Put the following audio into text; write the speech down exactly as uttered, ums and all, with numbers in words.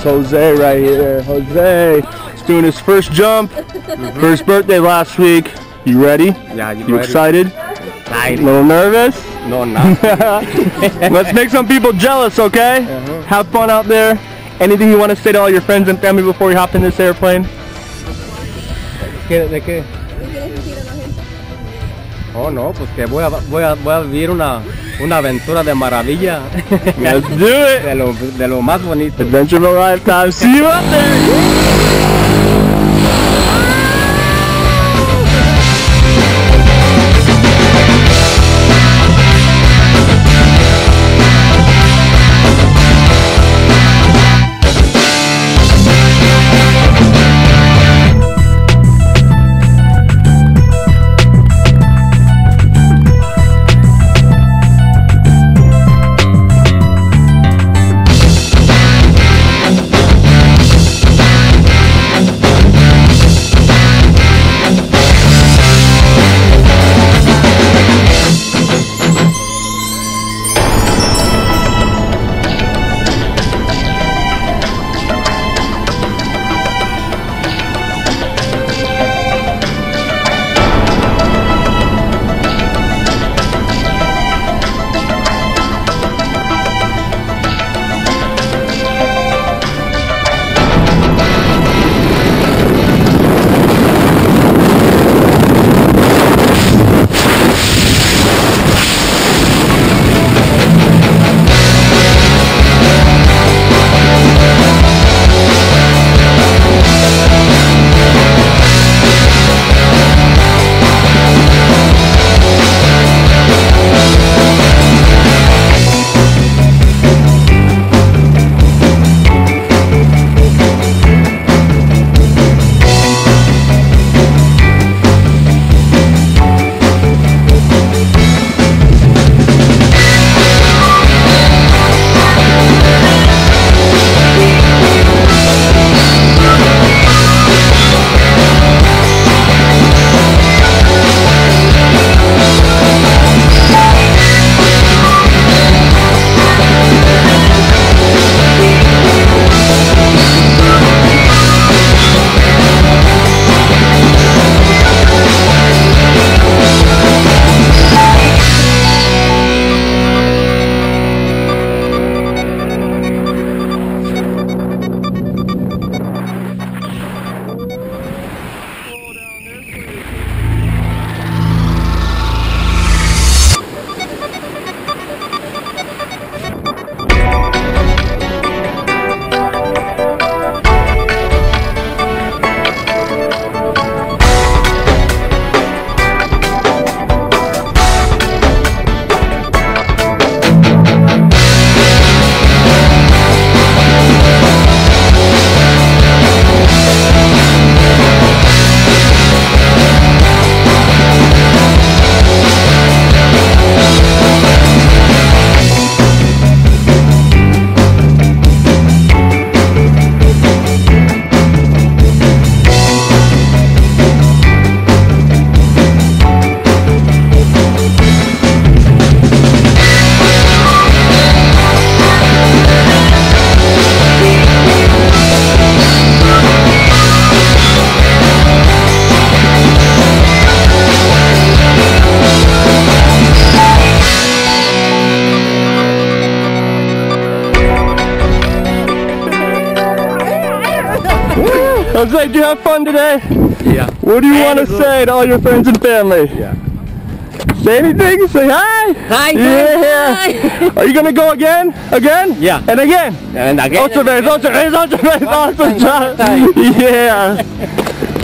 Jose right here. Jose is doing his first jump. Mm-hmm. First birthday last week. You ready? Yeah, you, you ready? excited? Excited. A little nervous? No, no. Let's make some people jealous, okay? Uh-huh. Have fun out there. Anything you want to say to all your friends and family before you hop in this airplane? ¿De qué? Oh, no, pues que voy a, voy a, voy a vivir una, una aventura de maravilla. Let's do it. De lo, de lo más bonito. Adventure of a lifetime. See you out there. Jose, did you have fun today? Yeah. What do you want to say to all your friends and family? Yeah. Say anything? Say hi. Hi. Yeah. Hi. Are you gonna go again? Again? Yeah. And again? And again. Otra vez, otra vez, otra vez. Awesome job. Yeah.